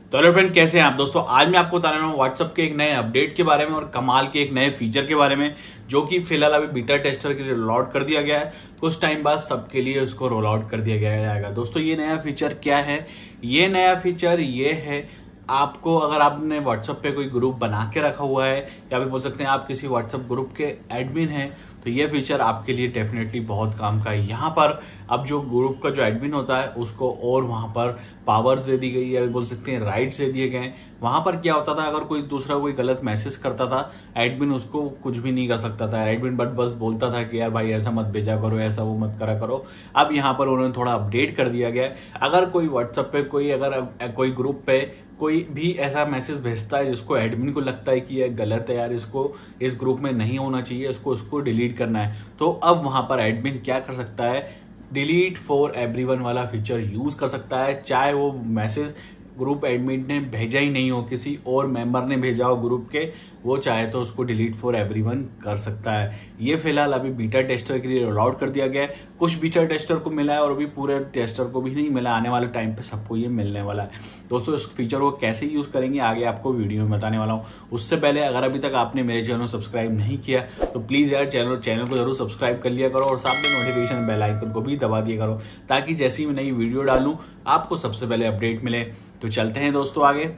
तो hello friend, कैसे हैं आप दोस्तों। आज मैं आपको बता रहा हूँ व्हाट्सएप के एक नए अपडेट के बारे में और कमाल के एक नए फीचर के बारे में, जो कि फिलहाल अभी बीटा टेस्टर के लिए रोल आउट कर दिया गया है। कुछ टाइम बाद सबके लिए उसको रोल आउट कर दिया गया जाएगा। दोस्तों ये नया फीचर क्या है? ये नया फीचर ये है, आपको अगर आपने व्हाट्सएप पे कोई ग्रुप बना के रखा हुआ है या फिर बोल सकते हैं आप किसी व्हाट्सएप ग्रुप के एडमिन हैं, तो ये फीचर आपके लिए डेफिनेटली बहुत काम का है। यहाँ पर अब जो ग्रुप का जो एडमिन होता है उसको और वहाँ पर पावर्स दे दी गई है, बोल सकते हैं राइट्स दे दिए गए। वहाँ पर क्या होता था, अगर कोई दूसरा कोई गलत मैसेज करता था, एडमिन उसको कुछ भी नहीं कर सकता था। एडमिन बस बोलता था कि यार भाई ऐसा मत भेजा करो, ऐसा वो मत करा करो। अब यहाँ पर उन्होंने थोड़ा अपडेट कर दिया गया है। अगर कोई व्हाट्सएप पे कोई ग्रुप पे कोई भी ऐसा मैसेज भेजता है जिसको एडमिन को लगता है कि यह गलत है, यार इसको इस ग्रुप में नहीं होना चाहिए, उसको डिलीट करना है, तो अब वहां पर एडमिन क्या कर सकता है, डिलीट फॉर एवरीवन वाला फीचर यूज कर सकता है। चाहे वो मैसेज ग्रुप एडमिन ने भेजा ही नहीं हो, किसी और मेंबर ने भेजा हो ग्रुप के, वो चाहे तो उसको डिलीट फॉर एवरीवन कर सकता है। ये फिलहाल अभी बीटा टेस्टर के लिए रोल आउट कर दिया गया है। कुछ बीटा टेस्टर को मिला है और अभी पूरे टेस्टर को भी नहीं मिला। आने वाले टाइम पे सबको ये मिलने वाला है। दोस्तों इस फीचर को कैसे यूज करेंगे आगे आपको वीडियो में बताने वाला हूँ। उससे पहले अगर अभी तक आपने मेरे चैनल को सब्सक्राइब नहीं किया तो प्लीज यार चैनल को जरूर सब्सक्राइब कर लिया करो और साथ में नोटिफिकेशन बेल आइकन को भी दबा दिया करो, ताकि जैसी मैं नई वीडियो डालूं आपको सबसे पहले अपडेट मिले। तो चलते हैं दोस्तों आगे।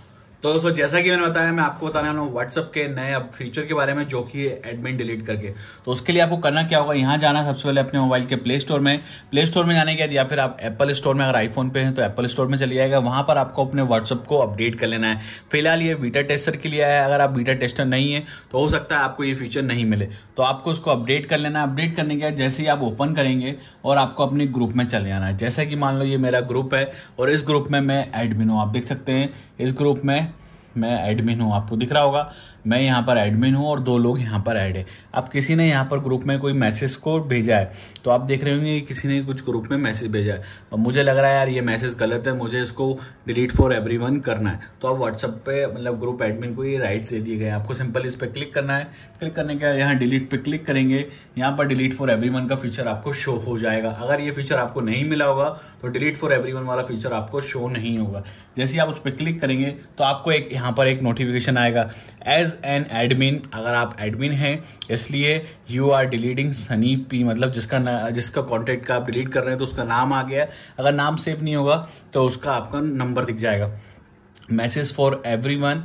तो दोस्तों जैसा कि मैंने बताया, मैं आपको बताने वाला हूँ व्हाट्सएप के नए फीचर के बारे में, जो कि एडमिन डिलीट करके। तो उसके लिए आपको करना क्या होगा, यहाँ जाना सबसे पहले अपने मोबाइल के प्ले स्टोर में जाने के बाद, या फिर आप एप्पल स्टोर में, अगर आईफोन पे हैं तो एप्पल स्टोर में चले जाएगा। वहां पर आपको अपने व्हाट्सएप को अपडेट कर लेना है। फिलहाल ये बीटा टेस्टर के लिए है। अगर आप बीटा टेस्टर नहीं है तो हो सकता है आपको ये फीचर नहीं मिले, तो आपको उसको अपडेट कर लेना है। अपडेट करने के बाद जैसे ही आप ओपन करेंगे और आपको अपने ग्रुप में चले जाना है। जैसे कि मान लो ये मेरा ग्रुप है और इस ग्रुप में मैं एडमिन हूँ। आप देख सकते हैं इस ग्रुप में मैं एडमिन हूं, आपको दिख रहा होगा मैं यहाँ पर एडमिन हूं और 2 लोग यहाँ पर ऐड है। अब किसी ने यहाँ पर ग्रुप में कोई मैसेज को भेजा है, तो आप देख रहे होंगे किसी ने कुछ ग्रुप में मैसेज भेजा है और मुझे लग रहा है यार ये मैसेज गलत है, मुझे इसको डिलीट फॉर एवरीवन करना है। तो आप व्हाट्सएप पे मतलब ग्रुप एडमिन को ये राइट्स दे दिए गए। आपको सिंपल इस पर क्लिक करना है। क्लिक करने के यहाँ डिलीट पे क्लिक करेंगे, यहाँ पर डिलीट फॉर एवरीवन का फीचर आपको शो हो जाएगा। अगर ये फीचर आपको नहीं मिला होगा तो डिलीट फॉर एवरीवन वाला फीचर आपको शो नहीं होगा। जैसे ही आप उस पर क्लिक करेंगे तो आपको यहाँ पर एक नोटिफिकेशन आएगा, एज एन एडमिन। अगर आप एडमिन हैं इसलिए you are deleting Sunny P, मतलब जिसका कॉन्टेक्ट का आप डिलीट कर रहे हैं तो उसका नाम आ गया। अगर नाम सेव नहीं होगा तो उसका आपका नंबर दिख जाएगा। Message for everyone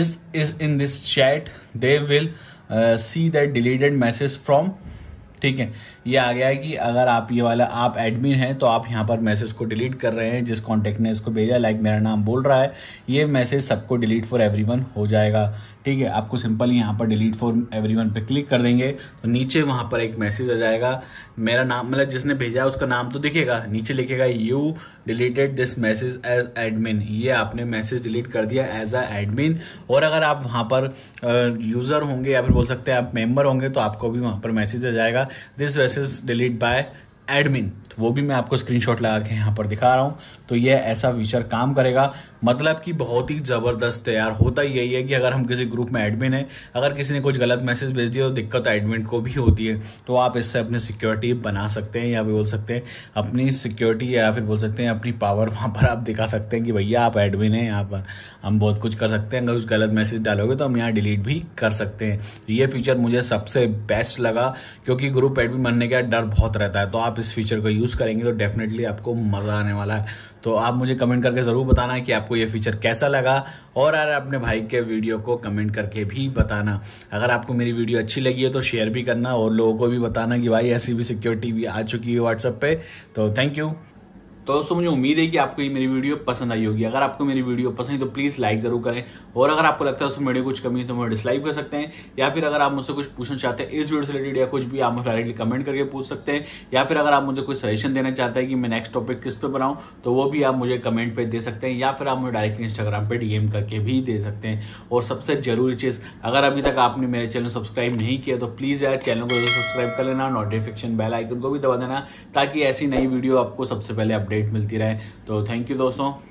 is in this chat, they will see that deleted message from. ठीक है, ये आ गया है कि अगर आप ये वाला आप एडमिन हैं तो आप यहाँ पर मैसेज को डिलीट कर रहे हैं, जिस कॉन्टेक्ट ने इसको भेजा, लाइक मेरा नाम बोल रहा है, ये मैसेज सबको डिलीट फॉर एवरीवन हो जाएगा। ठीक है, आपको सिंपल यहाँ पर डिलीट फॉर एवरीवन पे क्लिक कर देंगे तो नीचे वहाँ पर एक मैसेज आ जाएगा। मेरा नाम मतलब जिसने भेजा है उसका नाम तो दिखेगा, नीचे लिखेगा you deleted this message as admin. ये आपने मैसेज डिलीट कर दिया एज अ एडमिन। और अगर आप वहाँ पर यूजर होंगे या फिर बोल सकते हैं आप मेंबर होंगे तो आपको भी वहाँ पर मैसेज आ जाएगा, this message delete by admin. तो वो भी मैं आपको स्क्रीनशॉट लगा के यहाँ पर दिखा रहा हूँ। तो ये ऐसा फीचर काम करेगा, मतलब कि बहुत ही जबरदस्त है यार। होता ही यही है कि अगर हम किसी ग्रुप में एडमिन है, अगर किसी ने कुछ गलत मैसेज भेज दिया तो दिक्कत एडमिन को भी होती है। तो आप इससे अपनी सिक्योरिटी बना सकते हैं, या फिर बोल सकते हैं अपनी सिक्योरिटी, या फिर बोल सकते हैं अपनी पावर वहां पर आप दिखा सकते हैं कि भैया आप एडमिन हैं, यहाँ पर हम बहुत कुछ कर सकते हैं। अगर कुछ गलत मैसेज डालोगे तो हम यहाँ डिलीट भी कर सकते हैं। तो ये फीचर मुझे सबसे बेस्ट लगा, क्योंकि ग्रुप एडमिन बनने का डर बहुत रहता है। तो आप इस फीचर को यूज करेंगे तो डेफिनेटली आपको मजा आने वाला है। तो आप मुझे कमेंट करके जरूर बताना है कि आपको ये फीचर कैसा लगा, और यार अपने भाई के वीडियो को कमेंट करके भी बताना। अगर आपको मेरी वीडियो अच्छी लगी है तो शेयर भी करना और लोगों को भी बताना कि भाई ऐसी भी सिक्योरिटी भी आ चुकी है व्हाट्सएप पे। तो थैंक यू। तो दोस्तों मुझे उम्मीद है कि आपको ये मेरी वीडियो पसंद आई होगी। अगर आपको मेरी वीडियो पसंद है तो प्लीज लाइक जरूर करें, और अगर आपको लगता है उसमें वीडियो कुछ कमी है तो मुझे डिसलाइक कर सकते हैं, या फिर अगर आप मुझसे कुछ पूछना चाहते हैं इस वीडियो से रिलेटेड या कुछ भी, आप मुझे डायरेक्टली कमेंट करके पूछ सकते हैं। या फिर अगर आप मुझे कोई सजेशन देना चाहते हैं कि मैं नेक्स्ट टॉपिक किस पे बनाऊं तो वो भी आप मुझे कमेंट पे दे सकते हैं, या फिर आप मुझे डायरेक्टली इंस्टाग्राम पे डीएम करके भी दे सकते हैं। और सबसे जरूरी चीज, अगर अभी तक आपने मेरे चैनल सब्सक्राइब नहीं किया तो प्लीज यार चैनल को सब्सक्राइब कर लेना, नोटिफिकेशन बेल आइकन को भी दबा देना, ताकि ऐसी नई वीडियो आपको सबसे पहले अपडेट मिलती रहे। तो थैंक यू दोस्तों।